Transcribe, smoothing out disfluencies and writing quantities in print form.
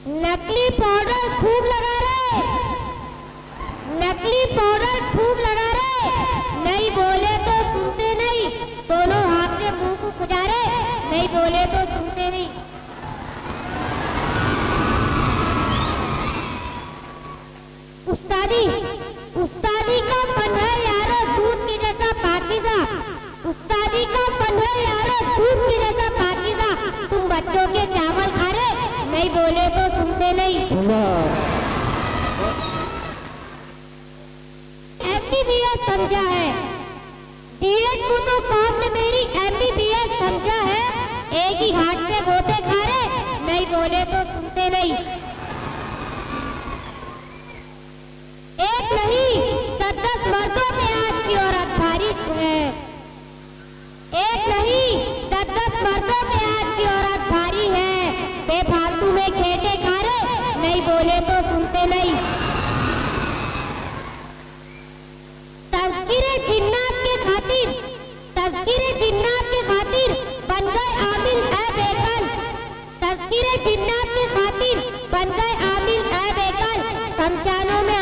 नकली पाउडर खूब लगा रहे, नकली पाउडर खूब लगा रहे, नहीं बोले तो सुनते नहीं, दोनों हाथ से मुंह को खुजारे, नहीं बोले तो सुनते नहीं। उस्तादी उस्तादी का फन है यारो दूध के जैसा पाकीज़ा, उस्तादी का फन है यारो दूध के जैसा पाकीज़ा। तुम बच्चों के चावल खा रहे, नहीं बोले तो सुनते नहीं। MBBS समझा है, डीएड को तो कौम ने मेरी MBBS समझा है। एक ही घाट पे गोते खा रहे, नहीं बोले तो सुनते नहीं। एक नहीं 10-10 मर्दों पे आज की औरत भारी है, एक नहीं 10-10 मर्दों पे आज की औरत भारी है। बेफालतू में खेटे खा रहे, नहीं बोले तो सुनते नहीं। तज़किरे जिन्नात के खातिर, तज़किरे जिन्नात के खातिर बन गए आमिल ऐ बेकल, तज़किरे जिन्नात के खातिर बन गए आमिल ऐ बेकल। शमशानों में